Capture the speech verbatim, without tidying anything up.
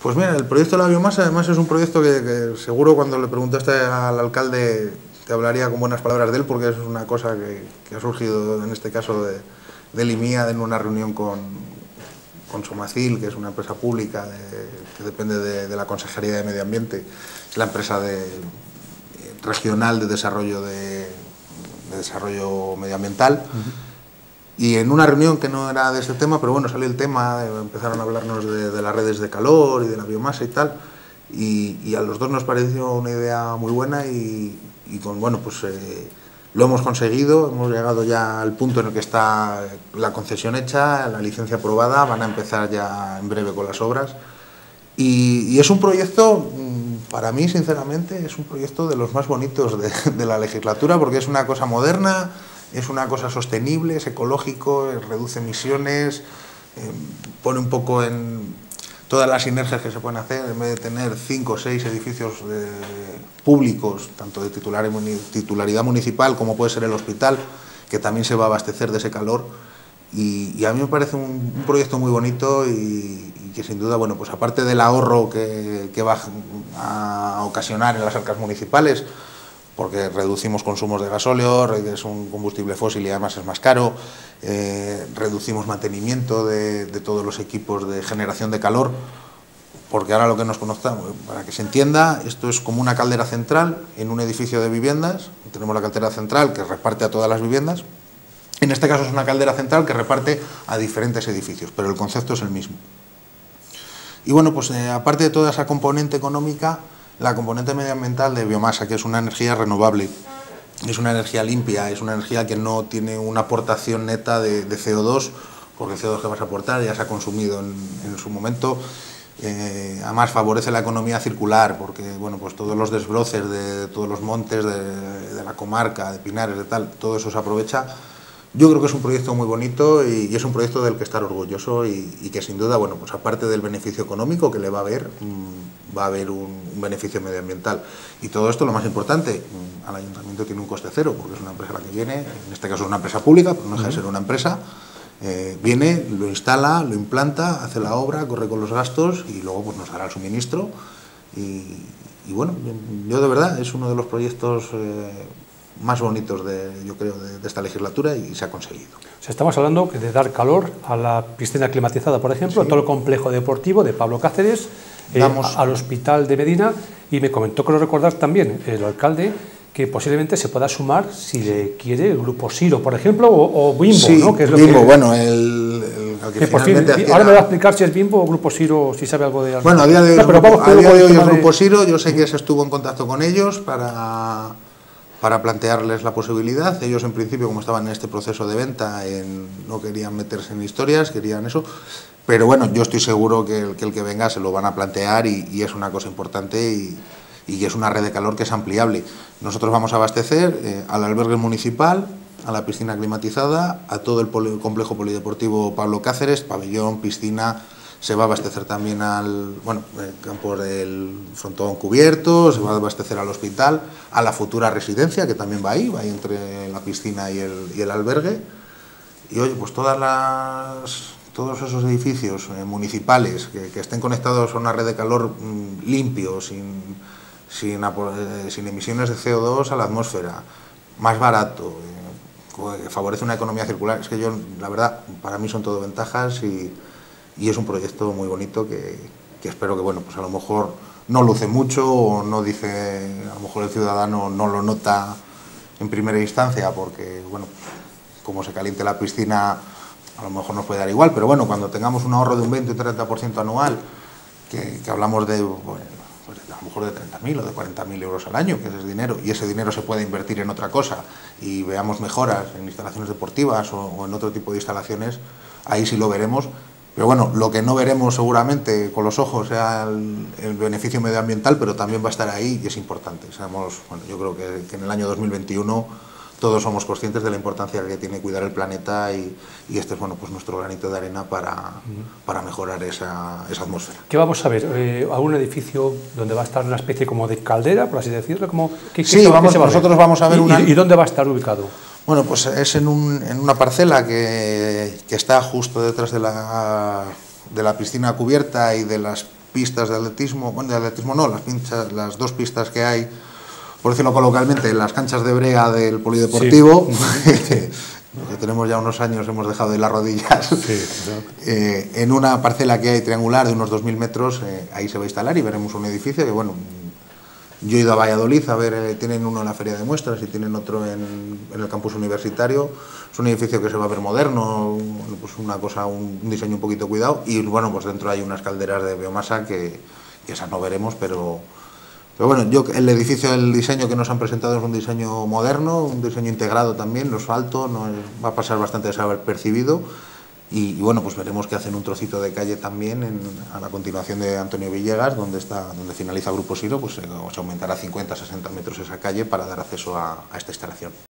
Pues mira, el proyecto de la biomasa además es un proyecto que, que seguro cuando le preguntaste al alcalde te hablaría con buenas palabras de él, porque es una cosa que, que ha surgido en este caso de, de Limía en una reunión con, con Somacil, que es una empresa pública de, que depende de, de la Consejería de Medio Ambiente, es la empresa de, regional de desarrollo, de, de desarrollo medioambiental. Uh-huh. Y en una reunión que no era de este tema, pero bueno, salió el tema, empezaron a hablarnos de, de las redes de calor y de la biomasa y tal, y, y a los dos nos pareció una idea muy buena y, y con, bueno, pues eh, lo hemos conseguido, hemos llegado ya al punto en el que está la concesión hecha, la licencia aprobada, van a empezar ya en breve con las obras, y, y es un proyecto, para mí sinceramente, es un proyecto de los más bonitos de, de la legislatura, porque es una cosa moderna, es una cosa sostenible, es ecológico, reduce emisiones, eh, pone un poco en todas las sinergias que se pueden hacer, en vez de tener cinco o seis edificios de, públicos, tanto de titular, titularidad municipal como puede ser el hospital, que también se va a abastecer de ese calor. Y, y a mí me parece un, un proyecto muy bonito y, y que sin duda, bueno, pues aparte del ahorro que, que va a ocasionar en las arcas municipales, porque reducimos consumos de gasóleo, es un combustible fósil y además es más caro, eh, reducimos mantenimiento de, de todos los equipos de generación de calor, porque ahora lo que nos conozcamos, para que se entienda, esto es como una caldera central en un edificio de viviendas, tenemos la caldera central que reparte a todas las viviendas, en este caso es una caldera central que reparte a diferentes edificios, pero el concepto es el mismo. Y bueno, pues eh, aparte de toda esa componente económica, la componente medioambiental de biomasa, que es una energía renovable, es una energía limpia, es una energía que no tiene una aportación neta de, de C O dos, porque el C O dos que vas a aportar ya se ha consumido en, en su momento. Eh, además favorece la economía circular, porque bueno, pues todos los desbroces de todos los montes de, de la comarca, de Pinares, de tal, todo eso se aprovecha. Yo creo que es un proyecto muy bonito y, y es un proyecto del que estar orgulloso y, y que sin duda, bueno, pues aparte del beneficio económico que le va a haber, mmm, va a haber un, un beneficio medioambiental. Y todo esto, lo más importante, mmm, al ayuntamiento tiene un coste cero, porque es una empresa la que viene, en este caso es una empresa pública, pero no deja de ser una empresa, eh, viene, lo instala, lo implanta, hace la obra, corre con los gastos y luego pues nos dará el suministro. Y, y bueno, yo, yo de verdad, es uno de los proyectos Eh, más bonitos de, yo creo, de, de esta legislatura y se ha conseguido. O sea, estamos hablando de dar calor a la piscina climatizada, por ejemplo, sí, a todo el complejo deportivo de Pablo Cáceres, eh, al hospital de Medina, y me comentó que lo recordás también el alcalde, que posiblemente se pueda sumar, si le quiere, el grupo Siro, por ejemplo, o, o Bimbo, sí, ¿no? Que es lo Bimbo, que, bueno, el, el que finalmente fin, ahora me va a explicar si es Bimbo o Grupo Siro, si sabe algo de algo. Bueno, a día de hoy, no, pero vamos, a día de hoy el Grupo de... Siro, yo sé que se estuvo en contacto con ellos para, para plantearles la posibilidad. Ellos, en principio, como estaban en este proceso de venta, en, no querían meterse en historias, querían eso. Pero bueno, yo estoy seguro que el que, el que venga se lo van a plantear y, y es una cosa importante y, y es una red de calor que es ampliable. Nosotros vamos a abastecer eh, al albergue municipal, a la piscina climatizada, a todo el poli, complejo polideportivo Pablo Cáceres, pabellón, piscina. Se va a abastecer también al bueno, el campo del frontón cubierto, se va a abastecer al hospital, a la futura residencia, que también va ahí, va ahí entre la piscina y el, y el albergue. Y oye, pues todas las, todos esos edificios eh, municipales que, que estén conectados a una red de calor mmm, limpio, sin, sin, eh, sin emisiones de C O dos a la atmósfera, más barato, eh, favorece una economía circular. Es que yo, la verdad, para mí son todo ventajas y... y es un proyecto muy bonito que, que espero que, bueno, pues a lo mejor no luce mucho o no dice, a lo mejor el ciudadano no lo nota en primera instancia porque, bueno, como se caliente la piscina a lo mejor nos puede dar igual, pero bueno, cuando tengamos un ahorro de un veinte o treinta por ciento anual, que, que hablamos de, bueno, pues a lo mejor de treinta mil o de cuarenta mil euros al año, que ese es dinero, y ese dinero se puede invertir en otra cosa y veamos mejoras en instalaciones deportivas o, o en otro tipo de instalaciones, ahí sí lo veremos. Pero bueno, lo que no veremos seguramente con los ojos sea el, el beneficio medioambiental, pero también va a estar ahí y es importante. Sabemos, bueno, yo creo que, que en el año dos mil veintiuno todos somos conscientes de la importancia que tiene cuidar el planeta y, y este es, bueno, pues nuestro granito de arena para, uh-huh. para mejorar esa, esa atmósfera. ¿Qué vamos a ver? Eh, ¿Algún edificio donde va a estar una especie como de caldera, por así decirlo? Como, ¿qué, sí, qué, vamos, qué se va nosotros a vamos a ver ¿Y, una... ¿Y dónde va a estar ubicado? Bueno, pues es en, un, en una parcela que, que está justo detrás de la, de la piscina cubierta y de las pistas de atletismo, bueno, de atletismo no, las, pinchas, las dos pistas que hay, por decirlo coloquialmente, las canchas de brea del polideportivo, sí. que tenemos ya unos años, hemos dejado de las rodillas, sí, eh, en una parcela que hay triangular de unos dos mil metros, eh, ahí se va a instalar y veremos un edificio que, bueno, yo he ido a Valladolid a ver, eh, tienen uno en la feria de muestras y tienen otro en, en el campus universitario. Es un edificio que se va a ver moderno, pues una cosa, un, un diseño un poquito cuidado, y bueno, pues dentro hay unas calderas de biomasa que, que esas no veremos, pero, pero bueno, yo, el edificio, el diseño que nos han presentado es un diseño moderno, un diseño integrado también, no es alto, no es, va a pasar bastante desapercibido. Y, y bueno, pues veremos que hacen un trocito de calle también en, a la continuación de Antonio Villegas, donde está, donde finaliza Grupo Siro, pues se, se aumentará cincuenta a sesenta metros esa calle para dar acceso a, a esta instalación.